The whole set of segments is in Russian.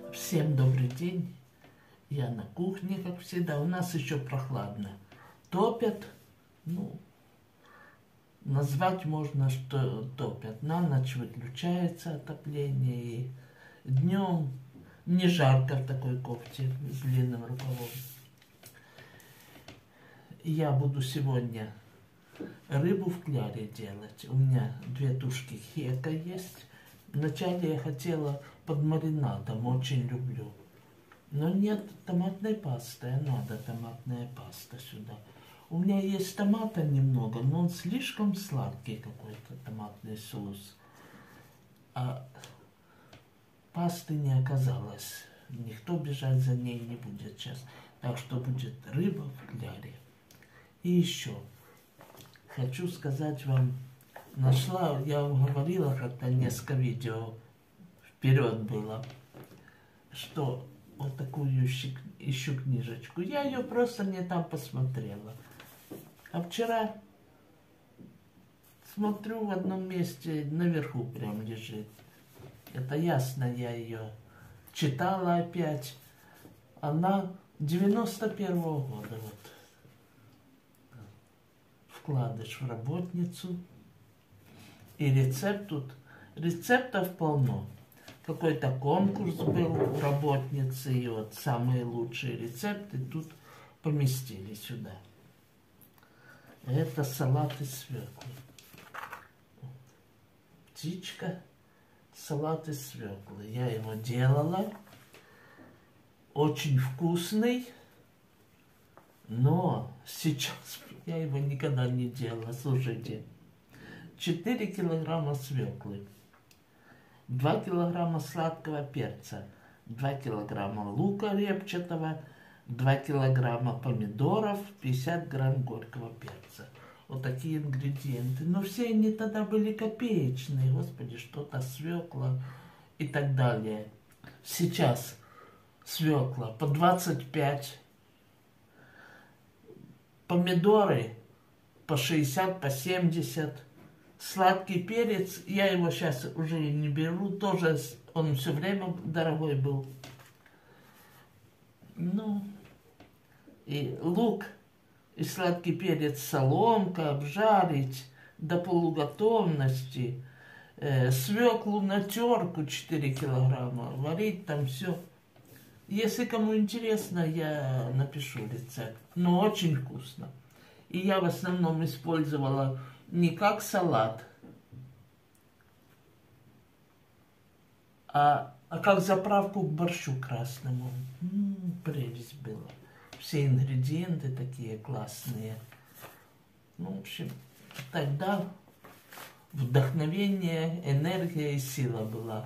Всем добрый день. Я на кухне, как всегда. У нас еще прохладно. Топят. Ну, назвать можно, что топят. На ночь выключается отопление. И днем не жарко в такой кофте с длинным рукавом. Я буду сегодня рыбу в кляре делать. У меня 2 тушки хека есть. Вначале я хотела под маринадом, очень люблю. Но нет томатной пасты, а надо томатная паста сюда. У меня есть томата немного, но он слишком сладкий какой-то томатный соус. А пасты не оказалось. Никто бежать за ней не будет сейчас. Так что будет рыба в кляре. И еще хочу сказать вам, нашла, я вам говорила как-то несколько видео вперед было, что вот такую ищу книжечку. Я ее просто не там посмотрела. А вчера смотрю, в одном месте наверху прям лежит. Это ясно, я ее читала опять. Она 91-го года. Вот. Вкладыш в работницу. И рецепт тут. Рецептов полно. Какой-то конкурс был у работницы. И вот самые лучшие рецепты тут поместили сюда. Это салат из свеклы. Птичка. Салат из свеклы. Я его делала. Очень вкусный. Но сейчас я его никогда не делала. Слушайте. 4 килограмма свеклы. 2 килограмма сладкого перца. 2 килограмма лука репчатого. 2 килограмма помидоров. 50 грамм горького перца. Вот такие ингредиенты. Но все они тогда были копеечные. Господи, что-то свекла и так далее. Сейчас свекла по 25. Помидоры по 60, по 70. Сладкий перец, я его сейчас уже не беру. Тоже он все время дорогой был. Ну, и лук, и сладкий перец, соломка, обжарить до полуготовности. Свеклу на терку 4 килограмма. Варить там все. Если кому интересно, я напишу рецепт. Но очень вкусно. И я в основном использовала не как салат, а как заправку к борщу красному. Прелесть была. Все ингредиенты такие классные. Ну, в общем, тогда вдохновение, энергия и сила была.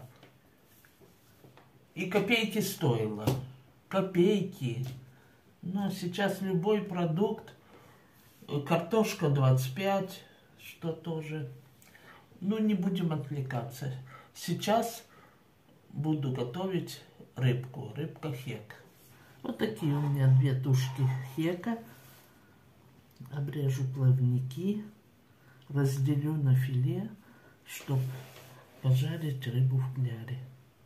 И копейки стоило. Копейки. Но сейчас любой продукт. Картошка 25, что тоже. Ну, не будем отвлекаться. Сейчас буду готовить рыбку. Рыбка хек. Вот такие у меня 2 тушки хека. Обрежу плавники. Разделю на филе, чтобы пожарить рыбу в кляре.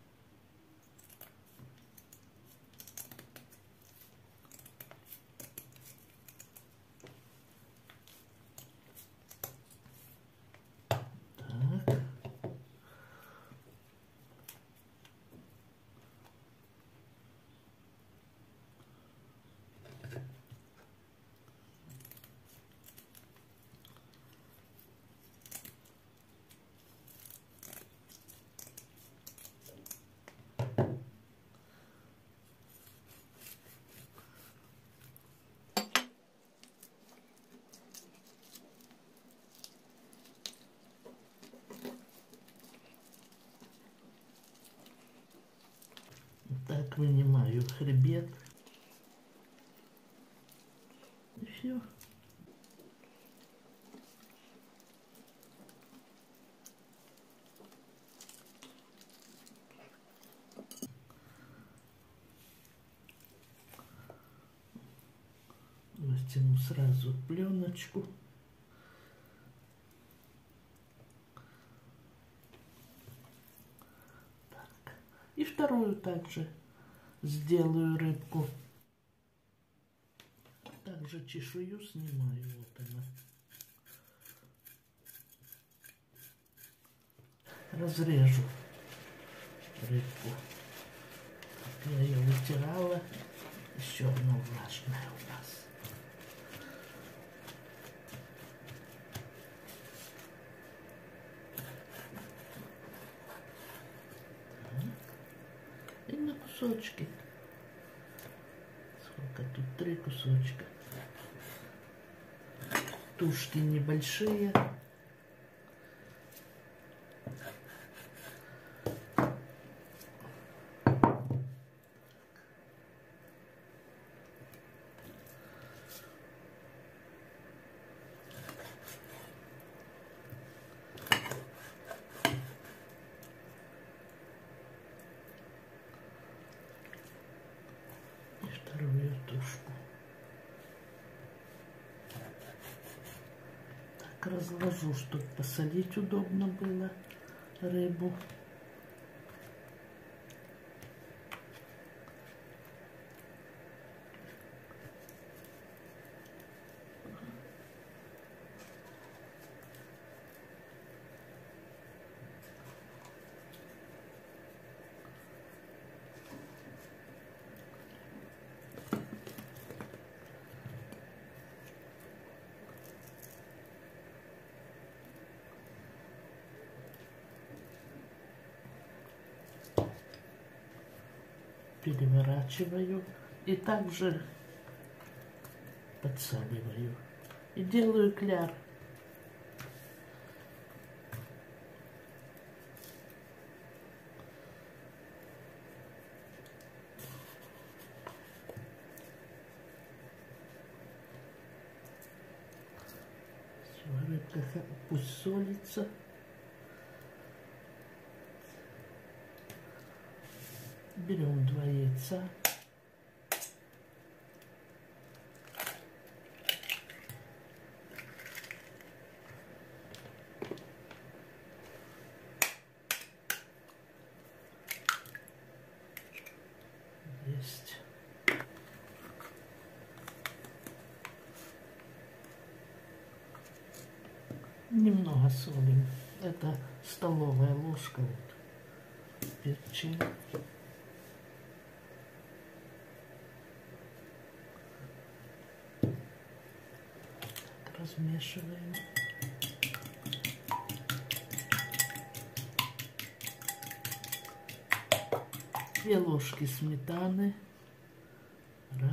Так, вынимаю хребет. И все. Растяну сразу пленочку. Так. И вторую также сделаю рыбку. Также чешую снимаю, вот она. Разрежу рыбку. Я ее вытирала. Еще одна влажная у нас. И на кусочки. Сколько тут? 3 кусочка. Тушки небольшие. И вторую тушку. Так разложу, чтобы посолить удобно было рыбу. Переворачиваю и также подсаливаю. И делаю кляр. Все, рыбка пусть солится. Берем 2 яйца. Есть. Немного солим. Это столовая ложка. Вот. Перчим. Размешиваем. Две ложки сметаны. 1,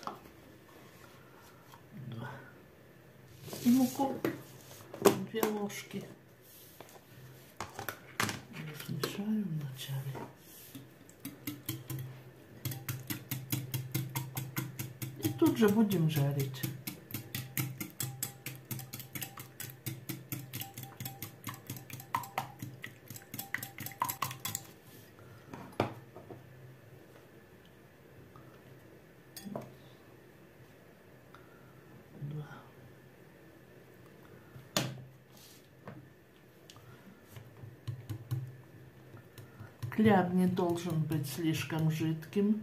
2. И муку 2 ложки. Размешаю вначале. И тут же будем жарить. Кляр не должен быть слишком жидким,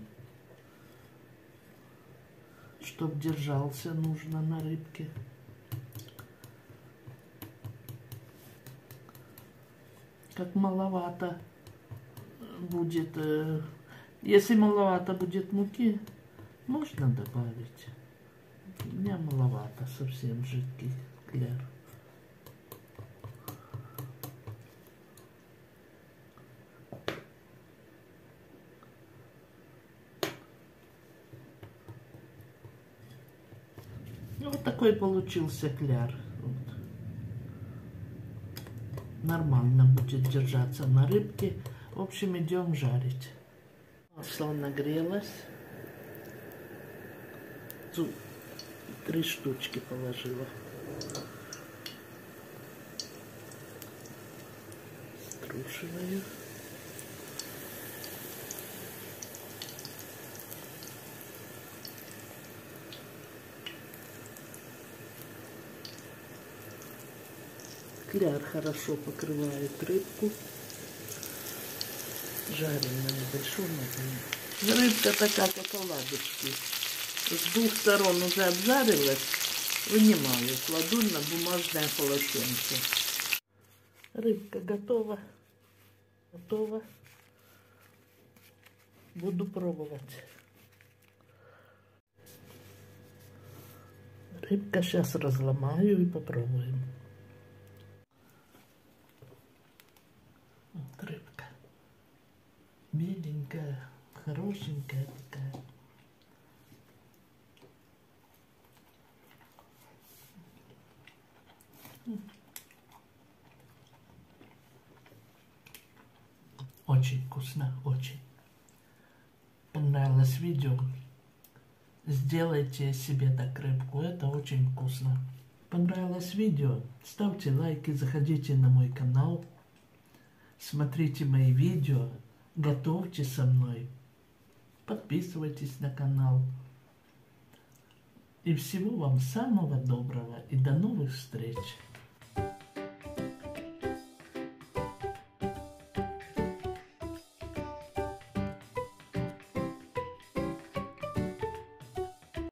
чтобы держался нужно на рыбке. Как маловато будет, если маловато будет муки, можно добавить. У меня маловато, совсем жидкий кляр. Вот такой получился кляр. Вот. Нормально будет держаться на рыбке. В общем, идем жарить. Масло нагрелось. 3 штучки положила. Струшиваю. Кляр хорошо покрывает рыбку. Жарим на небольшом огне. Рыбка такая, как оладушки. С двух сторон уже обжарилась. Вынимаю, кладу на бумажное полотенце. Рыбка готова. Готова. Буду пробовать. Рыбка сейчас разломаю и попробуем. Вот рыбка. Беленькая, хорошенькая такая. Очень вкусно, очень. Понравилось видео? Сделайте себе так рыбку, это очень вкусно. Понравилось видео? Ставьте лайки, заходите на мой канал, смотрите мои видео, готовьте со мной, подписывайтесь на канал. И всего вам самого доброго и до новых встреч!